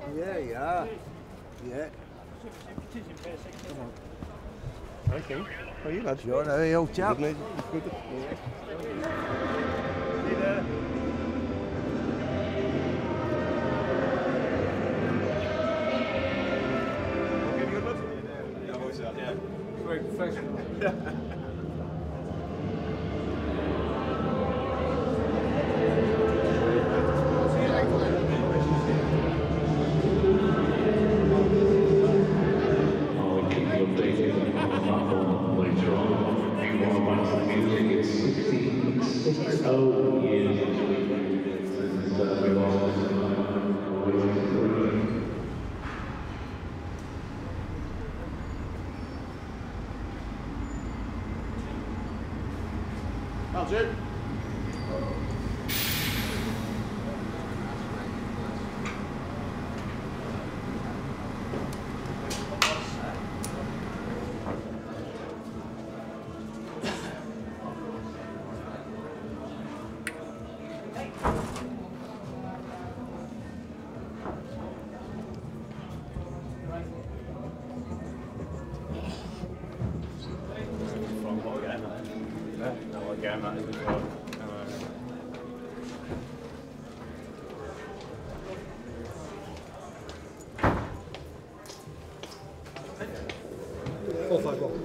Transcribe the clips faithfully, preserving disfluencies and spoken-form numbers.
Yeah, yeah. Yeah. Come on. Okay. How are you, lad? Sure, how are you, chap? Good, mate. Good. Yeah. See you there. Okay, good, lad? Yeah, always that. Yeah. Very professional. That's it. Again, that is before. Four, five, one.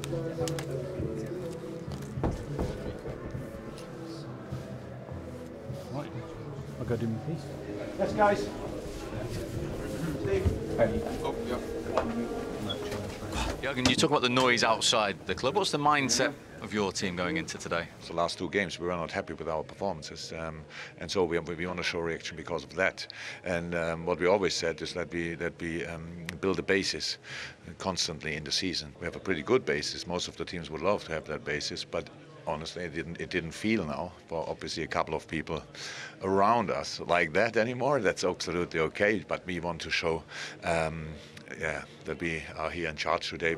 Right, I'll go do my piece. Yes, guys. Steve. Hey. Oh, yeah. Jürgen, you talk about the noise outside the club. What's the mindset of your team going into today? The last two games we were not happy with our performances, um, and so we, we want to show reaction because of that. And um, what we always said is that we that we um, build a basis constantly in the season. We have a pretty good basis. Most of the teams would love to have that basis, but honestly, it didn't it didn't feel now for obviously a couple of people around us like that anymore. That's absolutely okay, but we want to show. Um, Yeah, that we are here in charge today.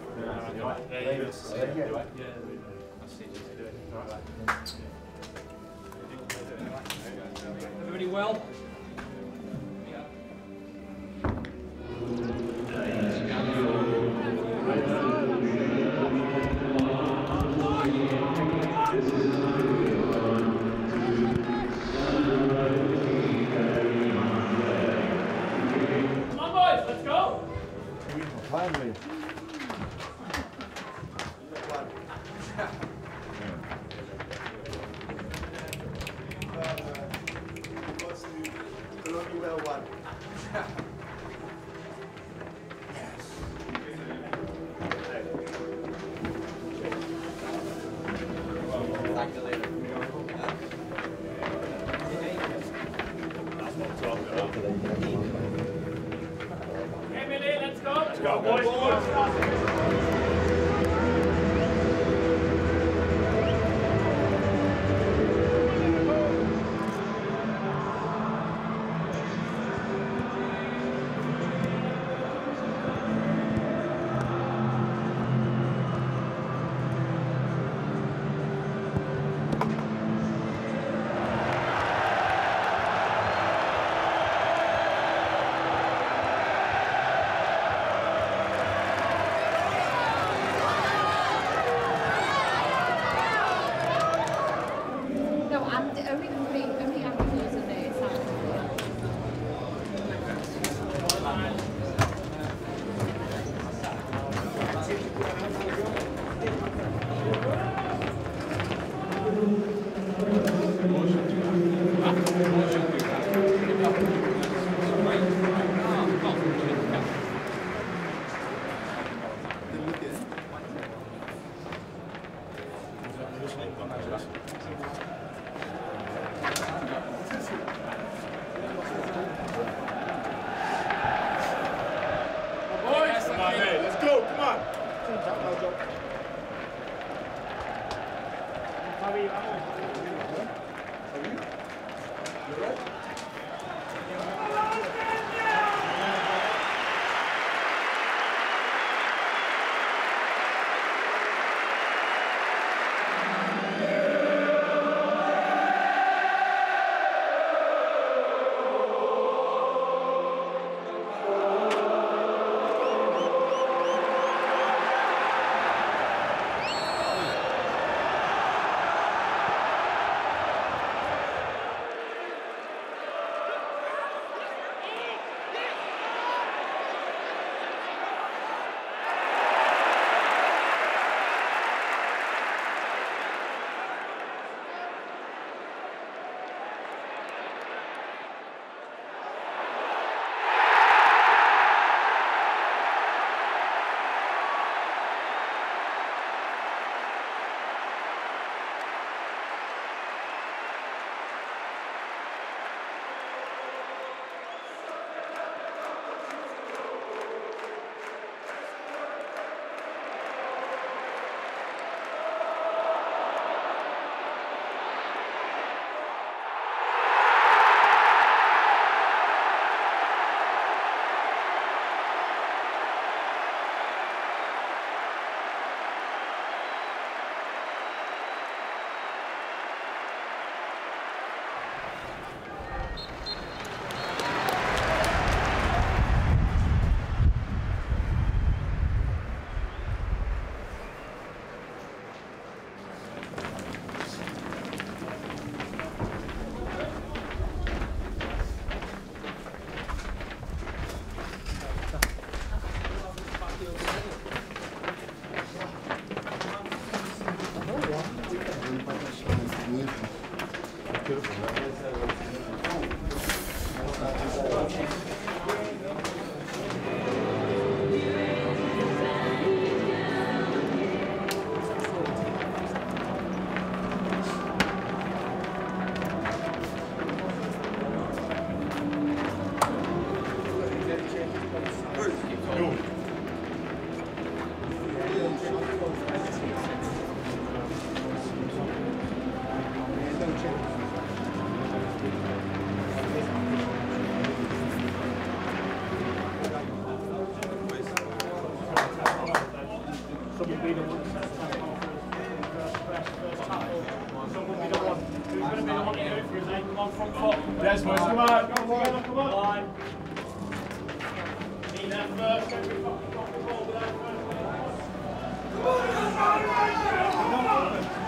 Everybody well? Come on, boys, let's go! Finally. Well one. Thank you later. Emily, let's go! Let's go, boys. Yes, boys, come on, come on, come on. Need that first, every fucking fucking ball with that first.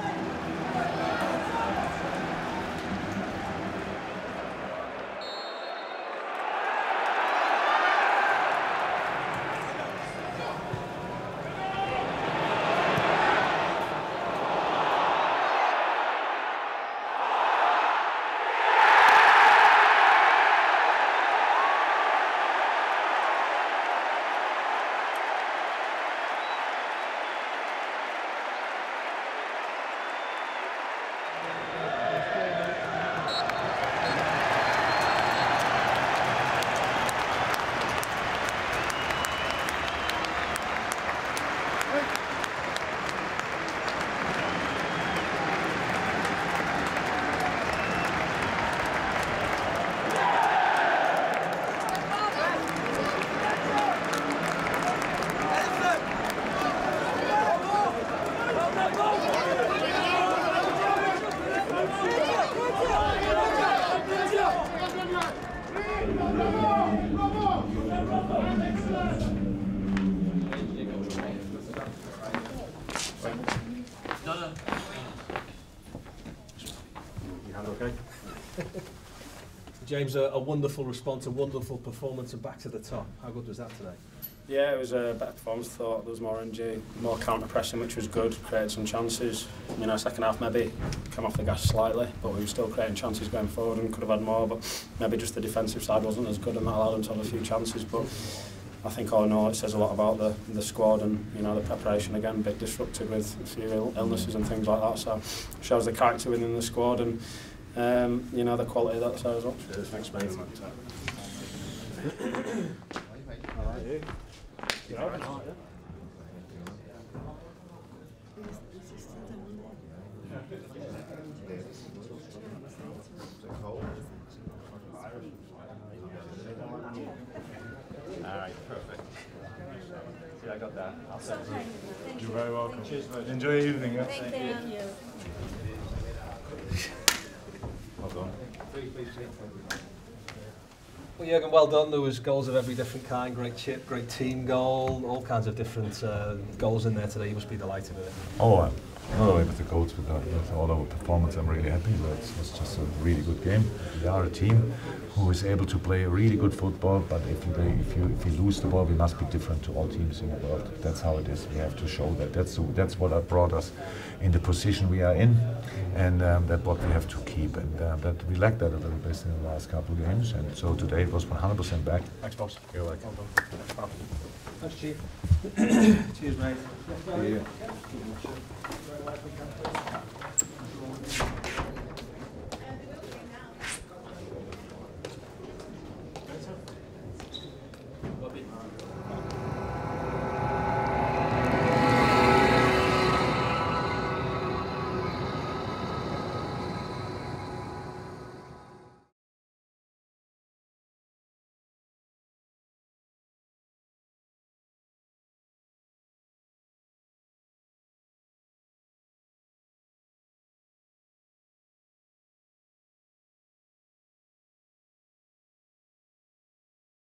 Okay. James, a, a wonderful response, a wonderful performance, and back to the top. How good was that today? Yeah, it was a better performance. Thought there was more energy, more counter pressing, which was good. Created some chances. You know, second half maybe come off the gas slightly, but we were still creating chances going forward and could have had more. But maybe just the defensive side wasn't as good, and that allowed them to have a few chances. But I think all in all, it says a lot about the the squad and you know the preparation. Again, a bit disrupted with a few Ill illnesses and things like that. So shows the character within the squad and um, you know the quality that shows up. Thanks, mate. All right, you. You're all right, aren't you? All right, perfect. See, I got that. I'll send it. You're very welcome. Cheers, mate. Enjoy your evening. Yeah? Thank you. Well done. Well, Jürgen, well done. There was goals of every different kind. Great chip, great team goal, all kinds of different uh, goals in there today. You must be delighted with it. Oh, uh, not only with the goals, with, uh, with all our performance, I'm really happy. It was just a really good game. We are a team who is able to play a really good football, but if you, play, if you if you lose the ball, we must be different to all teams in the world. That's how it is. We have to show that. That's that's what brought us in the position we are in, and um, that's what we have to keep. And uh, that we lacked that a little bit in the last couple of games. And so today it was one hundred percent back. Thanks, boss. You're welcome. Well Thanks, Chief. Cheers, mate. See you.